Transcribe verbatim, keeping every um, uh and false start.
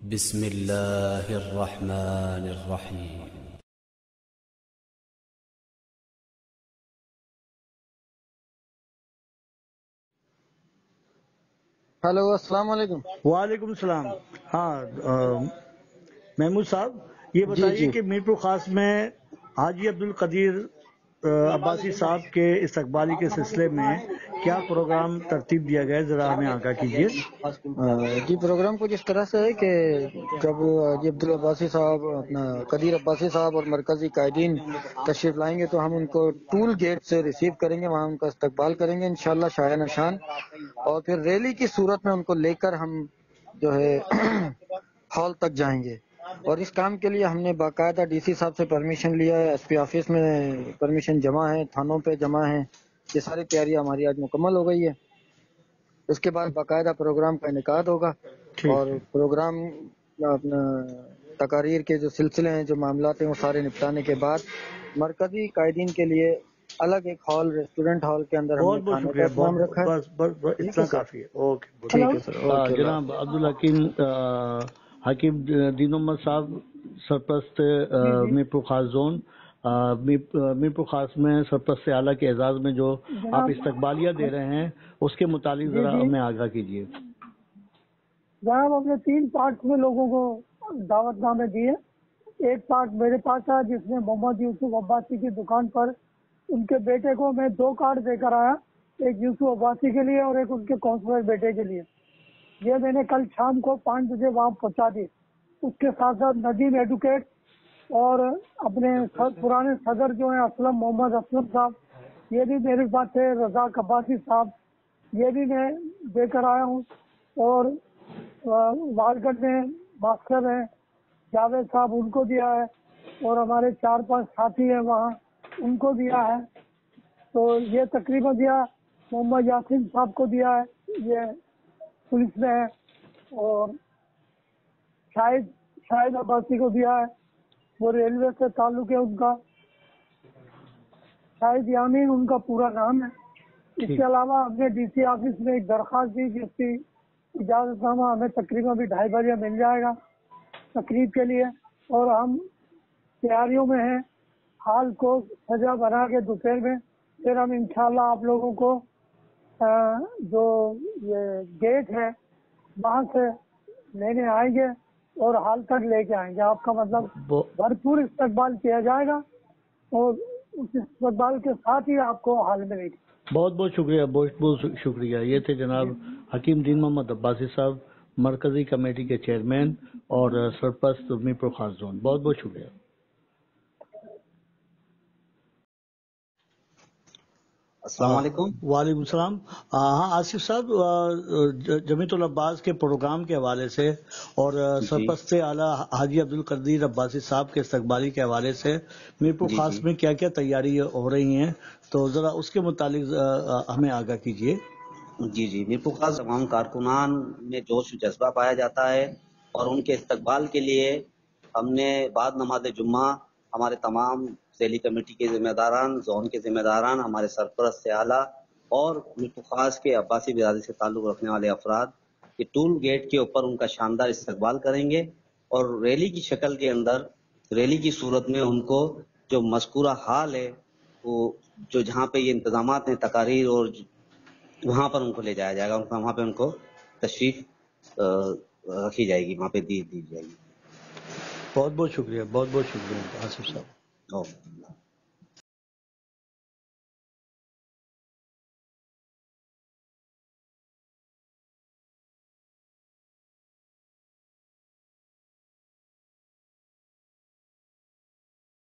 بسم اللہ الرحمن الرحیم۔ ہلو، السلام علیکم۔ وعلیکم السلام۔ ہاں محمود صاحب، یہ جی بتائیے جی کہ میر پور خاص میں حاجی عبدالقدیر عباسی صاحب کے استقبالی کے سلسلے میں کیا پروگرام ترتیب دیا گیا ہے، ذرا ہمیں آگاہ کیجیے۔ جی، پروگرام کچھ اس طرح سے ہے کہ جب حاجی عبدالعباسی صاحب اپنا قدیر عباسی صاحب اور مرکزی قائدین تشریف لائیں گے تو ہم ان کو ٹول گیٹ سے ریسیو کریں گے، وہاں ان کا استقبال کریں گے انشاءاللہ شاہ نشان، اور پھر ریلی کی صورت میں ان کو لے کر ہم جو ہے ہال تک جائیں گے۔ اور اس کام کے لیے ہم نے باقاعدہ ڈی سی صاحب سے پرمیشن لیا ہے، ایس پی آفس میں پرمیشن جمع ہے، تھانوں پہ جمع ہے۔ یہ ساری تیاری ہماری آج مکمل ہو گئی ہے۔ اس کے بعد باقاعدہ پروگرام کا انعقاد ہوگا، اور ٹھیک ہے، پروگرام اپنا تقاریر کے جو سلسلے ہیں، جو معاملات ہیں، وہ سارے نپٹانے کے بعد مرکزی قائدین کے لیے الگ ایک ہال، ریسٹورنٹ ہال کے اندر ہم بہت نے بہت کھانے کا شکریہ، انتظام بہت رکھا ہے۔ بس بس بس ٹھیک ہے اتنا سر، کافی ہے۔ اوکے، ٹھیک ہے سر، آ، اوکے، اللہ جناب عبدالحکیم آ، حکیم دین محمد صاحب، سرپرست آ، میر پور خاص زون، آ، میر میر پور خاص میں سرپرست اعلیٰ کے اعزاز میں جو آپ استقبالیہ دے رہے ہیں، اس کے متعلق جی ذرا جی ہمیں آگاہ کیجیے۔ جناب، ہم نے تین پارٹ میں لوگوں کو دعوت نامے دیے۔ ایک پارٹ میرے پاس ہے جس میں محمد یوسف عباسی کی دکان پر ان کے بیٹے کو میں دو کارڈ دے کر آیا، ایک یوسف عباسی کے لیے اور ایک ان کے کونسلر بیٹے کے لیے۔ یہ میں نے کل شام کو پانچ بجے وہاں پہنچا دی۔ اس کے ساتھ ساتھ ندیم ایڈوکیٹ اور اپنے پرانے صدر جو ہیں اسلم محمد اسلم صاحب، یہ بھی میرے ساتھ تھے، رزاق عباسی صاحب، یہ بھی میں دے کر آیا ہوں۔ اور وارگڑھ میں ماسٹر ہیں جاوید صاحب، ان کو دیا ہے، اور ہمارے چار پانچ ساتھی ہیں وہاں، ان کو دیا ہے۔ تو یہ تقریباً دیا، محمد یاسین صاحب کو دیا ہے، یہ پولیس میں ہے، اور شاہد شاہد عباسی کو دیا ہے، وہ ریلوے سے تعلق ہے ان کا، شاہد یامین ان کا پورا نام ہے۔ اس کے علاوہ ہم نے ڈی سی آفس میں ایک درخواست دی جس کی اجازت نامہ ہمیں تقریباً بھی ڈھائی بجے مل جائے گا تقریب کے لیے، اور ہم تیاریوں میں ہیں، ہال کو سجا بنا کے دوپہر میں پھر ہم انشاءاللہ آپ لوگوں کو جو یہ گیٹ ہے وہاں سے لینے آئیں گے اور ہال تک لے کے آئیں گے۔ آپ کا مطلب بھرپور استقبال کیا جائے گا، اور اس استقبال کے ساتھ ہی آپ کو ہال میں لے کے بہت بہت شکریہ، بہت بہت شکریہ۔ یہ تھے جناب حکیم دین محمد عباسی صاحب، مرکزی کمیٹی کے چیئرمین اور سرپرست میر پور خاص زون۔ بہت بہت شکریہ۔ السلام علیکم۔ وعلیکم السلام۔ ہاں آصف صاحب، جمیعت العباس کے پروگرام کے حوالے سے اور سرپرست اعلیٰ حاجی عبدالقدیر عباسی صاحب کے استقبالی کے حوالے سے میر پور جی خاص جی میں کیا کیا تیاری ہو رہی ہیں، تو ذرا اس کے متعلق ہمیں آگاہ کیجیے۔ جی جی میر پور خاص تمام کارکنان میں جوش و جذبہ پایا جاتا ہے، اور ان کے استقبال کے لیے ہم نے بعد نماز جمعہ ہمارے تمام ذیلی کمیٹی کے ذمہ داران، زون کے ذمہ داران، ہمارے سرپرست اعلیٰ اور میر پور خاص کے عباسی برادری سے تعلق رکھنے والے افراد یہ ٹول گیٹ کے اوپر ان کا شاندار استقبال کریں گے، اور ریلی کی شکل کے اندر، ریلی کی صورت میں ان کو جو مذکورہ حال ہے، وہ جو جہاں پہ یہ انتظامات ہیں، تقاریر، اور وہاں پر ان کو لے جایا جائے گا، وہاں پہ ان کو تشریف رکھی جائے گی، وہاں پہ دی دی جائے گی۔ بہت بہت شکریہ، بہت بہت شکریہ آصف صاحب۔ اوکے۔